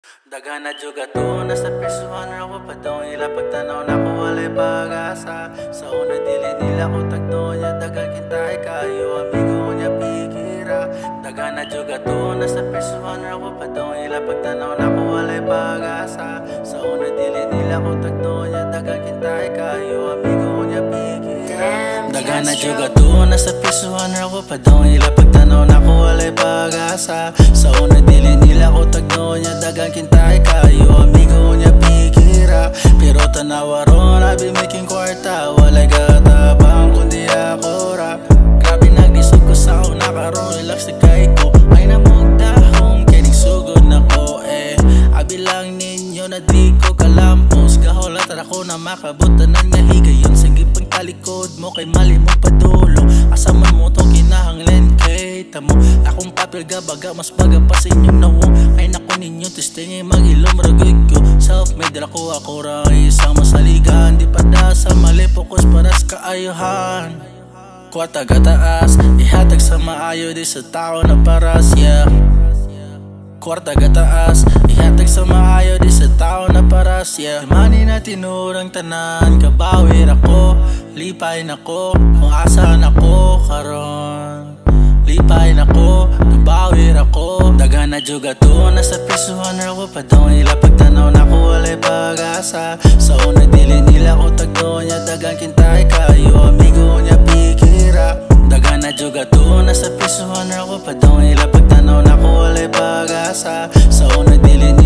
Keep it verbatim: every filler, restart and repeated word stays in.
Daga na juga to, nasa persuhan ako pa to. Ila pagtanaw na ko walay pag-asa. Sa una dili nila ko tagto niya. Dagan kintay kayo, amigo niya pikira. Daga na juga to, nasa persuhan ako pa to. Ila pagtanaw na ko walay pag-asa. Sa una dili nila ko tagto niya. Dagan kintay kayo, amigo niya pikira. Daga na juga to, nasa persuhan ako pa to. Ila pagtanaw na ko walay pag-asa. Sa una dili nila ko tagto niya. Dagan kintay kayo, amigo niya pikira. Pero tanawa ron, I be making kwarta. Walay katabang kundi ako rap. Grabe nagdisog ko sa una karon, relax na kay ko. Ay namugdahong, kinig sugod na ko eh. Abi lang ninyo na di ko kalampos. Gaholat ako na makabutan ng nahigayon. Sige pang talikod mo kay mali mo padulo. Asaman mo to kinahanglen kay tamo. Akong papel gabaga mas baga pa sa inyong nawong. Ay naku ninyo testingin mag-ilom ragoy ko. Self-made ako ako ra isang masaligan. Di pa da sa mali focus para sa kaayuhan. Kwarta gataas, ihatag sa maayo di sa tao na paras, yeah. Kwarta gataas, ihatag sa maayo di sa tao na paras, yeah. Mani na tinurang tanan, kabawir ako. Lipay na ko, kung asan ako karon. Lipay na ko, kabawir ako. Daga na juga to, nasa persuhan ako pa to. Ila pagtanaw na ko walay pag-asa. Sa una dili nila ko tagto niya. Dagan kintay kayo, amigo niya pikira. Daga na juga to, nasa persuhan ako pa to. Ila pagtanaw na ko walay pag-asa. Sa una dili